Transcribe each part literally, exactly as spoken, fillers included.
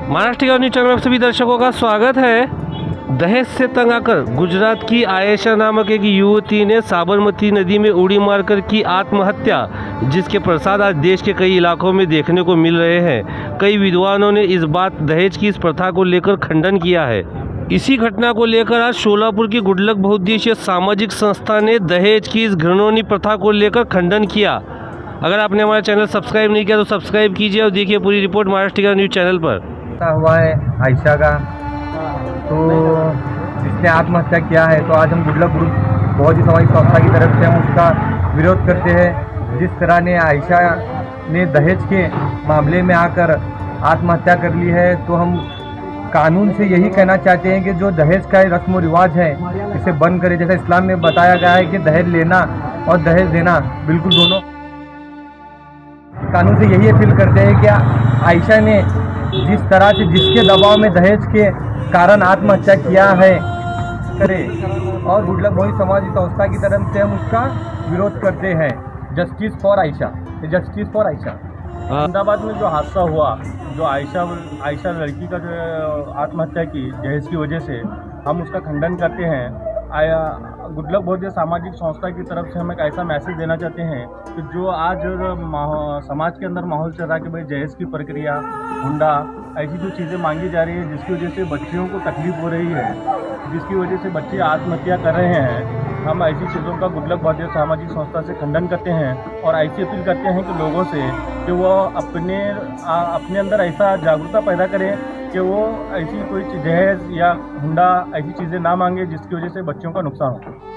महाराष्ट्र के news channel में सभी दर्शकों का स्वागत है। दहेज से तंग आकर गुजरात की आयशा नामक एक युवती ने साबरमती नदी में उड़ी मारकर की आत्महत्या, जिसके प्रसाद आज देश के कई इलाकों में देखने को मिल रहे हैं। कई विद्वानों ने इस बात दहेज की इस प्रथा को लेकर खंडन किया है। इसी घटना को लेकर आज शोलापुर की गुडलक बहुउद्देशीय सामाजिक संस्था ने दहेज की इस घृणोनी प्रथा को लेकर खंडन किया। अगर आपने हमारा चैनल सब्सक्राइब नहीं किया तो सब्सक्राइब कीजिए और देखिए पूरी रिपोर्ट महाराष्ट्र का न्यूज चैनल पर। हुआ है आयशा का, तो जिसने आत्महत्या किया है, तो आज हम गुडलक ग्रुप बहुउद्देशीय सामाजिक संस्था की तरफ से हम उसका विरोध करते हैं। जिस तरह ने आयशा ने दहेज के मामले में आकर आत्महत्या कर ली है, तो हम कानून से यही कहना चाहते हैं कि जो दहेज का रस्म व रिवाज है इसे बंद करें। जैसा इस्लाम में बताया गया है कि दहेज लेना और दहेज देना बिल्कुल दोनों, कानून से यही अपील करते हैं कि आयशा ने जिस तरह से जिसके दबाव में दहेज के कारण आत्महत्या किया है करे, और गुडलक बहुउद्देशीय सामाजिक संस्था की तरफ से हम उसका विरोध करते हैं। Justice for Ayesha, justice for Ayesha. Ahmedabad में जो हादसा हुआ, जो आयशा आयशा लड़की का जो आत्महत्या की दहेज की वजह से, हम उसका खंडन करते हैं। आया गुडलक बहुउद्देशीय सामाजिक संस्था की तरफ से हम एक ऐसा मैसेज देना चाहते हैं कि जो आज समाज के अंदर माहौल चल रहा है कि भाई दहेज की प्रक्रिया, हुंडा, ऐसी जो चीज़ें मांगी जा रही है जिसकी वजह से बच्चियों को तकलीफ हो रही है, जिसकी वजह से बच्चे आत्महत्या कर रहे हैं, हम ऐसी चीज़ों का गुडलक बहुउद्देशीय सामाजिक संस्था से खंडन करते हैं और ऐसी अपील करते हैं कि लोगों से कि वो अपने आ, अपने अंदर ऐसा जागरूकता पैदा करें कि वो ऐसी कोई दहेज या हुंडा ऐसी चीज़ें ना मांगे जिसकी वजह से बच्चों का नुकसान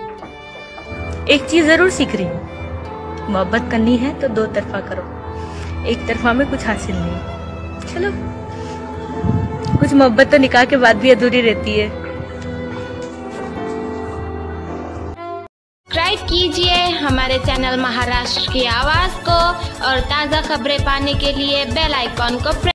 हो। एक चीज़ ज़रूर सीख रही हूँ, मोहब्बत करनी है तो दो तरफा करो, एक तरफा में कुछ हासिल नहीं। चलो, कुछ मोहब्बत तो निकाह के बाद भी अधूरी रहती है। सब्सक्राइब कीजिए हमारे चैनल महाराष्ट्र की आवाज़ को और ताज़ा खबरें पाने के लिए बेल आइकॉन को प्रेस